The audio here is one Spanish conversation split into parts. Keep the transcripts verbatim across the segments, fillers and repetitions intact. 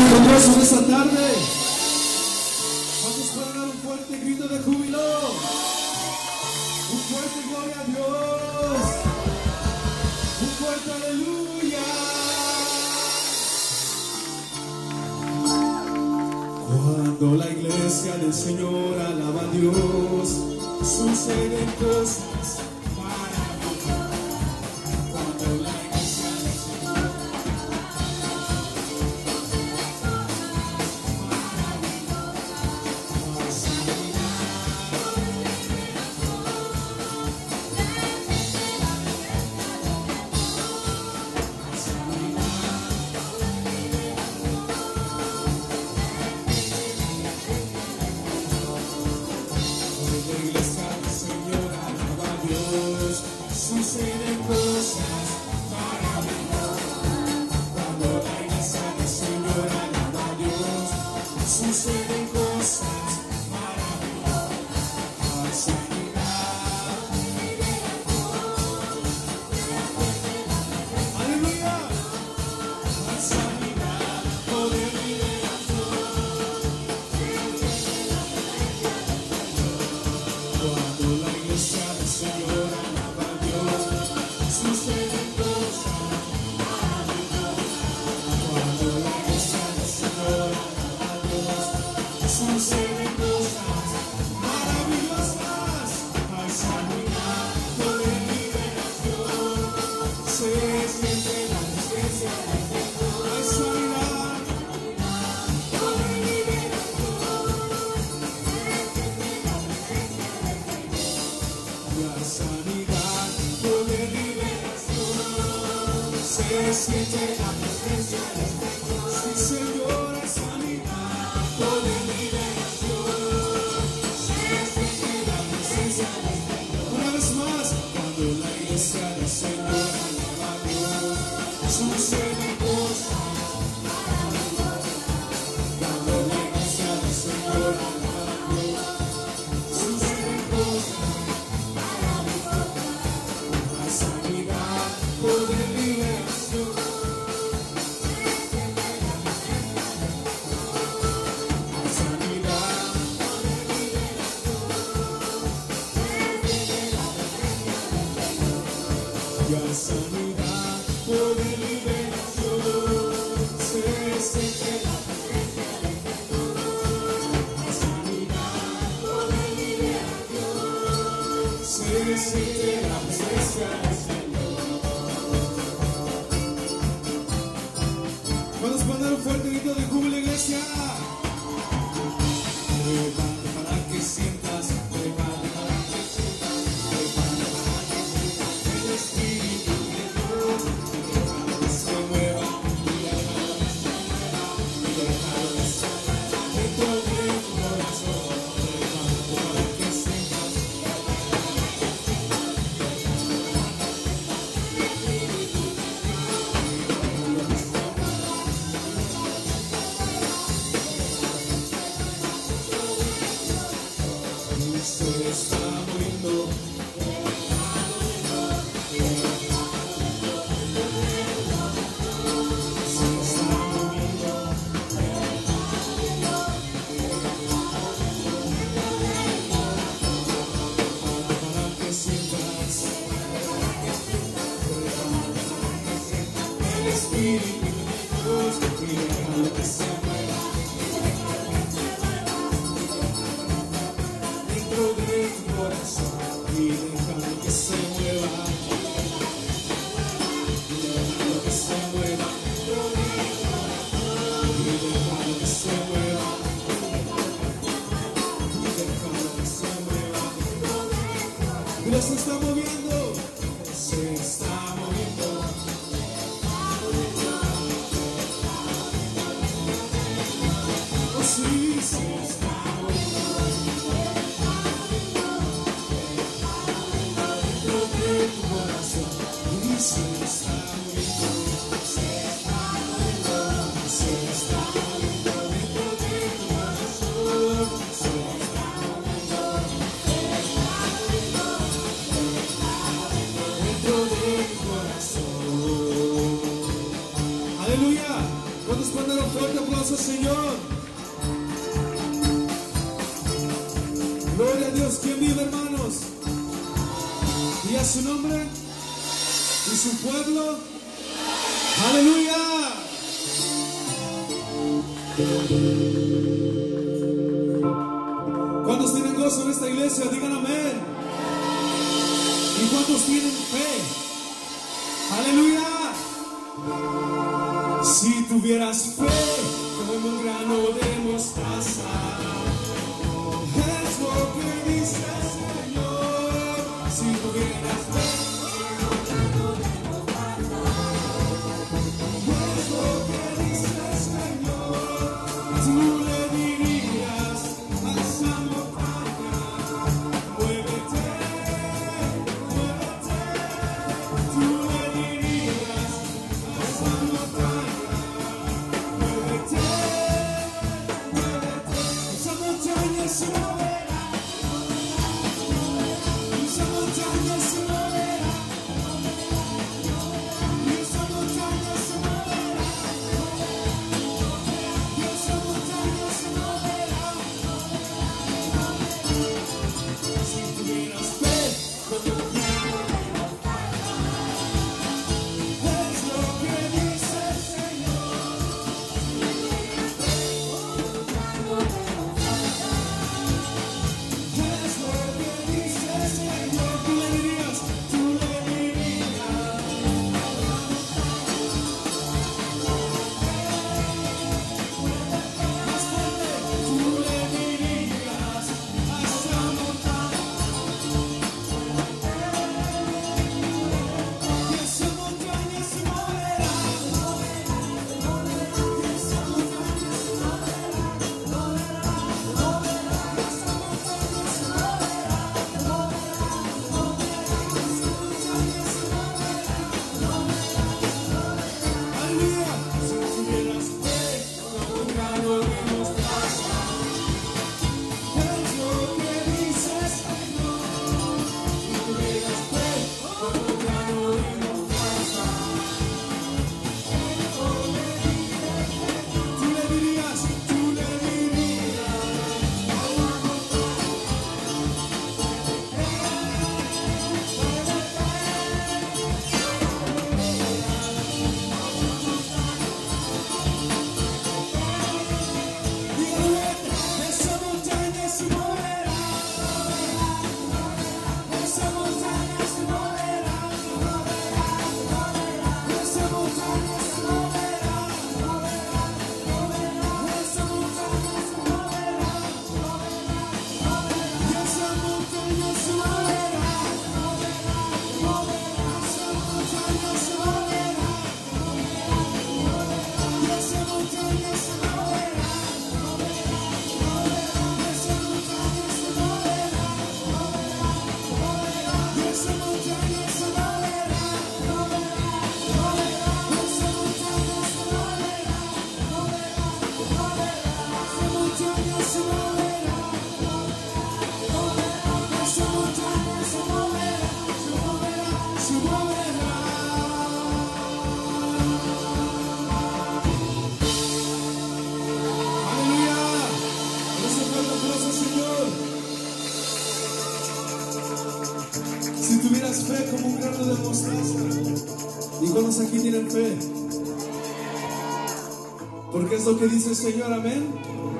con gozo en esta tarde? ¿Cuántos pueden dar un fuerte grito de júbilo? Un fuerte gloria a Dios. Un fuerte aleluya. Cuando la iglesia del Señor alaba a Dios, suceden cosas maravillosas. Cuando la iglesia del Señor suceden cosas maravillosas. Cuando la iglesia del Señor alaba a Dios, suceden cosas maravillosas. Hay sanidad, aleluya. Hay sanidad, poder, liberación. Cuando la iglesia del Señor alaba a Dios, suceden cosas maravillosas. Cuando la iglesia del Señor alaba a Dios, suceden cosas maravillosas. Hay sanidad, poder, liberación. Se siente la presencia de Dios. Hay sanidad, poder, liberación. La sanidad, poder, liberación. Se siente la presencia de Dios. Sí, Señor, hay sanidad, poder, liberación. Se siente la presencia de Dios. Una vez más, cuando la iglesia del Señor alaba a Dios, suceden cosas maravillosas. Cuando la iglesia del Señor alaba a Dios, suceden cosas maravillosas. La sanidad, poder, liberación. La sanidad, poder, liberación. Y hay sanidad, poder, liberación. Se siente la presencia de Jesús. La sanidad, poder, liberación. Se siente la presencia del Señor. Vamos a poner un fuerte grito de júbilo, iglesia. Prepárate para que sientas, prepárate para que sientas, prepárate para que sientas el Espíritu de Dios. Déjalo que se mueva, y déjalo que se mueva, y déjalo que se mueva dentro de tu corazón. Prepárate para que sientas, se está moviendo. Se está moviendo. Para que sientas el Espíritu de Dios y déjalo que se mueva dentro de tu corazón y déjalo que se mueva, y déjalo que se mueva dentro de tu corazón y déjalo que se mueva, y déjalo que se mueva. Mira, se está moviendo, se está moviendo. Oh, sí, se está moviendo. Dentro de tu corazón. Y se está moviendo. Se está moviendo. Se está moviendo dentro de tu corazón. Se está moviendo. Se está moviendo. Dentro de tu corazón. Aleluya. ¿Cuántos pueden dar un fuerte fuerte aplauso al Señor. Gloria a Dios. ¿Quién vive, hermanos? Y a su nombre y su pueblo. ¡Aleluya! ¿Cuántos tienen gozo en esta iglesia? Digan amén. ¿Y cuántos tienen fe? ¡Aleluya! Si tuvieras fe como un grano de mostaza, es lo que dice el Señor. Si tuvieras fe como un grano de mostaza, es lo que dice el Señor. Tú le dirías a esa montaña, muévete, muévete. Tú le dirías a esa montaña, muévete, muévete. Esa montaña se moverá, esa montaña se moverá, esa montaña se moverá, esa montaña se moverá. Si tuvieras fe como un grano de mostaza, es lo que dice el Señor. Es lo que dice el Señor. Tú le dirías, tú le dirías. Más fuerte, tú le dirías a esa montaña. Y esa montaña se moverá. Y esa montaña se moverá. Esa montaña se moverá. Aleluya. Si tuvieras fe como un grano de mostaza, es lo que dice el Señor. Si tuvieras fe como un grano de mostaza, tú le dirías, tú le dirías. Dígale, esa montaña se moverá, esa montaña se moverá, esa montaña se moverá, esa montaña se moverá, y esa montaña se moverá, esa montaña se moverá, y esa montaña se moverá. Esa montaña se moverá, y esa montaña se moverá, esa montaña se moverá, esa montaña se moverá, esa montaña se moverá, se moverá. Aleluya. Ese fuerte aplauso, Señor. Si tuvieras fe como un grano de mostaza. ¿Y cuántos aquí tienen fe? Porque es lo que dice el Señor, amén.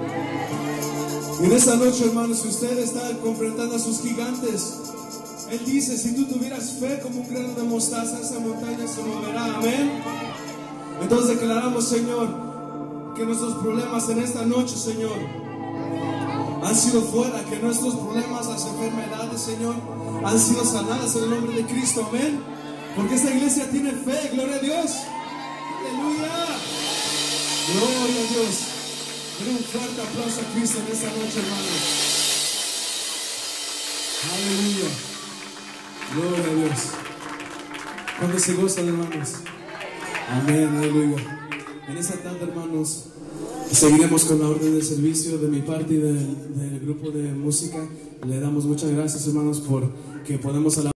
Y en esta noche, hermanos, si usted está confrontando a sus gigantes, Él dice, si tú tuvieras fe como un grano de mostaza, esa montaña se moverá, amén. Entonces declaramos, Señor, que nuestros problemas en esta noche, Señor, han sido fuera, que nuestros problemas, las enfermedades, Señor, han sido sanadas en el nombre de Cristo, amén. Porque esta iglesia tiene fe, gloria a Dios. Aleluya. Gloria a Dios. Den un fuerte aplauso a Cristo en esta noche, hermanos. Aleluya. Gloria a Dios. ¿Cuándo se gozan, hermanos? Amén, aleluya. En esta tarde, hermanos, seguiremos con la orden de servicio de mi parte y del, del grupo de música. Le damos muchas gracias, hermanos, por que podemos alabar.